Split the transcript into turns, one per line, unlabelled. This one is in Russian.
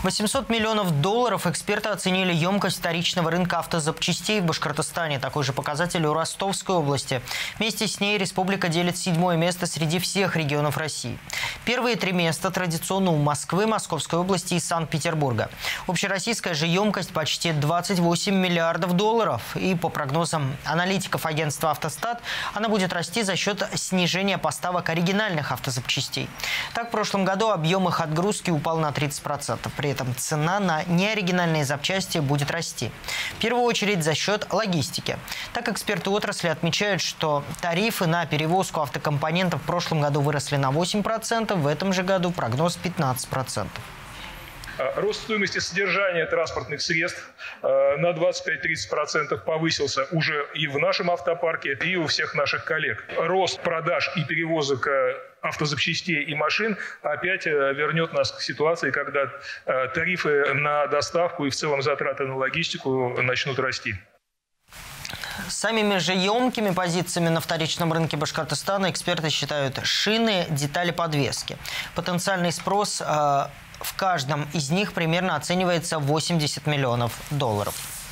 800 миллионов долларов эксперты оценили емкость вторичного рынка автозапчастей в Башкортостане. Такой же показатель у Ростовской области. Вместе с ней республика делит 7-е место среди всех регионов России. Первые 3 места традиционно у Москвы, Московской области и Санкт-Петербурга. Общероссийская же емкость почти 28 миллиардов долларов. И по прогнозам аналитиков агентства «Автостат», она будет расти за счет снижения поставок оригинальных автозапчастей. Так, в прошлом году объем их отгрузки упал на 30%. При этом цена на неоригинальные запчасти будет расти. В первую очередь за счет логистики. Так, эксперты отрасли отмечают, что тарифы на перевозку автокомпонентов в прошлом году выросли на 8%, в этом же году прогноз 15%.
Рост стоимости содержания транспортных средств на 25-30% повысился уже и в нашем автопарке, и у всех наших коллег. Рост продаж и перевозок автозапчастей и машин опять вернет нас к ситуации, когда тарифы на доставку и в целом затраты на логистику начнут расти.
Самыми же емкими позициями на вторичном рынке Башкортостана эксперты считают шины, детали подвески. Потенциальный спрос в каждом из них примерно оценивается 80 миллионов долларов.